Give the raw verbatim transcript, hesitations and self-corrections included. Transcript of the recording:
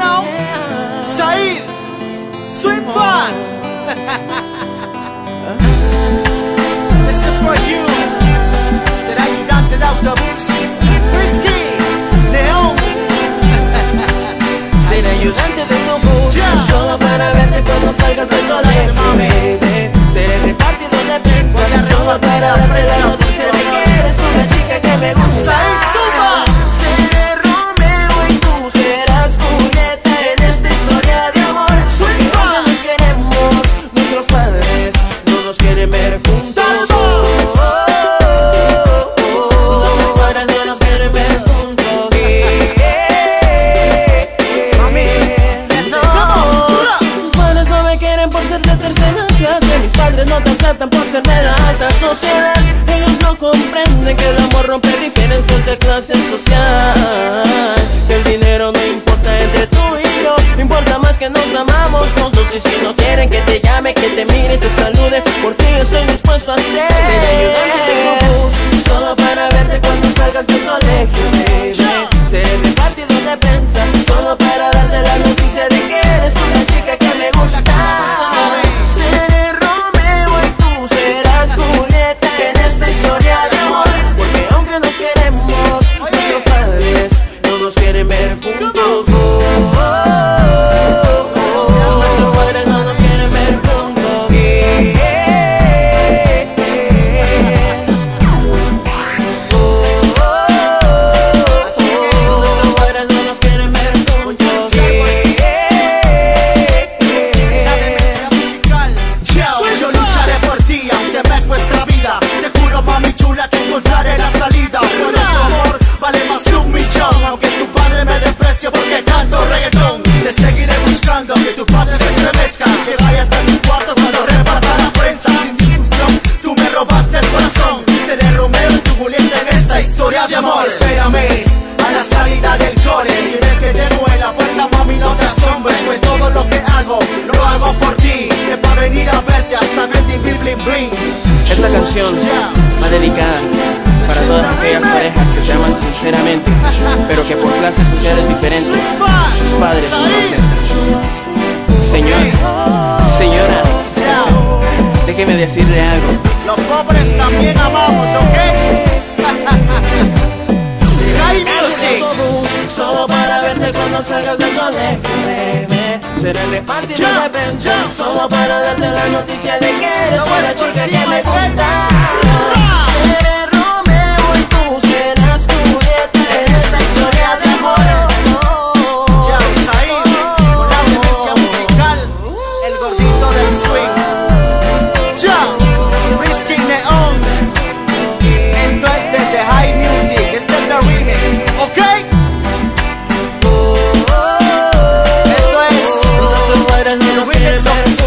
now, Said, Swing Fun. This is for you. Será ayudante de autobús. Risky, León. Seré ayudante de autobús, yeah. Solo para verte cuando salgas del colegio, baby. Seré repartidor de pizza, solo para darte la noticia de que eres tú la chica que me gusta. Seré Romeo y tú serás Julieta en esta historia de amor. Porque nunca nos queremos, nuestros padres no nos quieren ver juntos. Nuestros padres no nos quieren ver juntos. Tus padres no me quieren por ser de tercera clase. Mis padres no te aceptan por ser de la alta sociedad. Ellos no comprenden que el amor rompe diferencias de clase social. Que el dinero no importa entre tú y yo, importa más que nos amamos juntos. Y si no quieren que te llame, que te mire, te salude, por ti estoy dispuesto a ser. Seré ayudante de autobús, solo para verte cuando salgas del colegio, baby. Seré repartidor de prensa, solo para darte la noticia de que eres tú la chica que me gusta. Seré Romeo y tú serás Julieta en esta historia de amor. Porque aunque nos queremos, nuestros padres no nos quieren ver juntos. Nuestros padres no nos quieren ver juntos. Nuestros padres no nos quieren ver juntos. Yo lucharé por ti, aunque me cueste la vida. Te juro, mami chula, que encontraré la salida. Por nuestro amor vale más de un millón. Aunque tu padre me desprecie porque canto reggaetón, te seguiré buscando, que tu padre se estremezca, que vaya hasta tu cuarto cuando reparta la prensa. Sin discusión, tú me robaste el corazón. Seré Romeo y tu Julieta en esta historia de amor. Espérame a la salida del cole. Si ves que te mueve la fuerza, mami, no te asombres, pues todo lo que hago, lo hago por ti. Que para venir a verte hasta verte bling bling bling. Esta canción va dedicada para todas aquellas parejas que se aman sinceramente, pero que por clases sociales diferentes sus padres no lo aceptan. Señor, señora, déjeme decirle algo. Los pobres también amamos, ¿ok? High Music. Solo para verte cuando salgas del colegio, baby. Seré repartidor de prensa, solo para darte la noticia de que eres tú la chica que me gusta. Seré Romeo y tú serás Julieta en esta historia de amor. Ya, Said, con la demencia musical, el gordito del swing. Ya, Risky Neon. Esto es desde High Music, este es el remix, ¿ok? Nuestros padres no nos quieren ver.